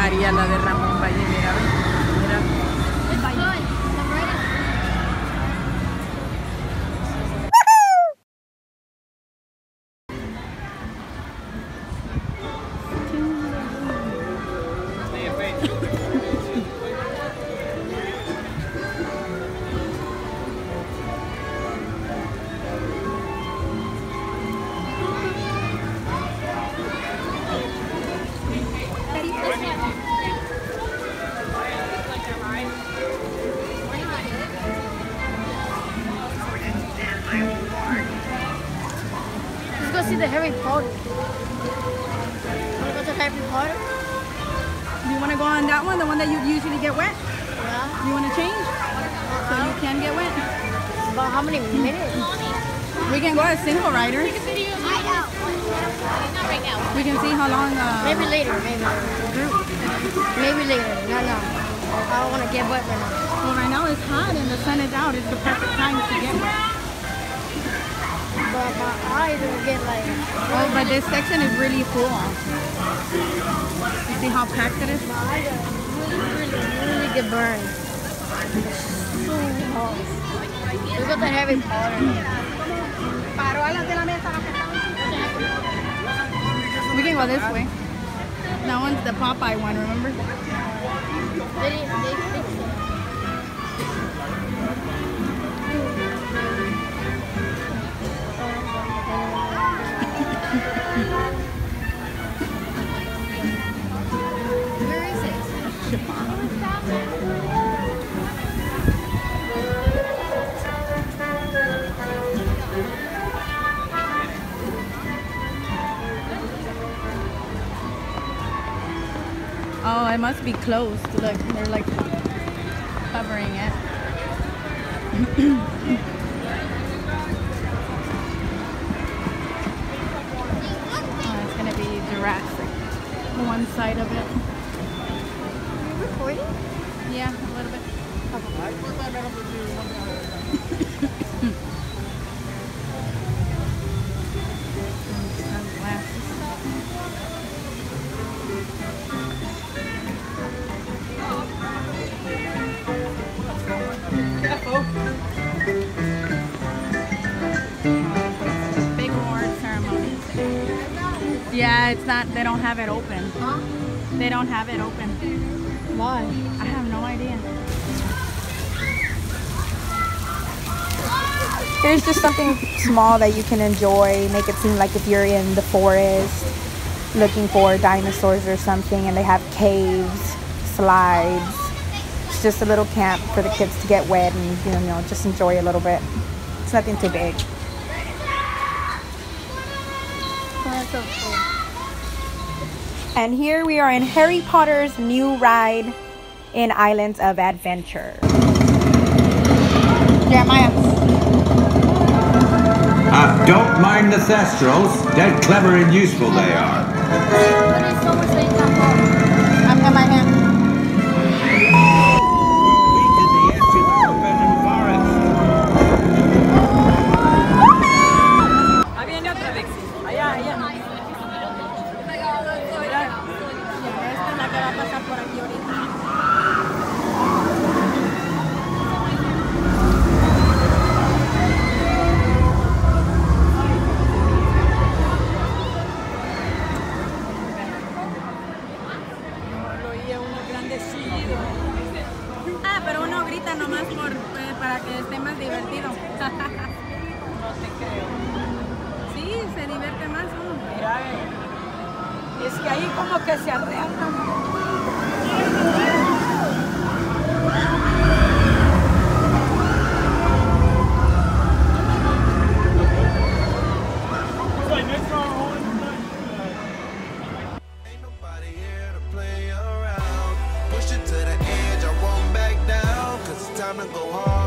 María, la de Ramón Valle, mira, mira. Let's go see the Harry Potter. Wanna go to Harry Potter? Do you want to go on that one, the one that you usually get wet? Yeah. You want to change? So you can get wet? About how many minutes? We can go as single riders. I know. Not right now. We can see how long. Maybe later. Maybe later. Maybe later. Not now. I don't want to get wet right now. Well, right now it's hot and the sun is out. It's the perfect time to get wet. But my eyes will get like... Oh, but this section is really full. You see how packed it is? My eyes are really get burned. So hot. Let's go to Harry Potter. We can go this way. That one's the Popeye one, remember? They Where is it? Oh, it must be closed. Look, they're like covering it. Oh, it's gonna be Jurassic. One side of it. Are you recording? Yeah, a little bit. Big award ceremony. Yeah, it's not, they don't have it open. Huh? They don't have it open. Why? I have no idea. There's just something small that you can enjoy, make it seem like if you're in the forest looking for dinosaurs or something, and they have caves, slides. It's just a little camp for the kids to get wet and, you know, just enjoy a little bit. It's nothing too big. That's so cool. And here we are in Harry Potter's new ride in Islands of Adventure. Jeremiah. Don't mind the Thestrals. Dead clever and useful they are. What is so much that you can't follow? I'm in my hand. To the edge of the forbidden forest. Ahí viene otra vez. Allá, allá. Mira, esta es la que va a pasar por aquí ahorita. Ah, pero uno grita nomás para que esté más divertido. No te creo. Sí, se divierte más uno. Mira, es que ahí como que se arrean. Push it to the edge, I won't back down, 'cause it's time to go hard.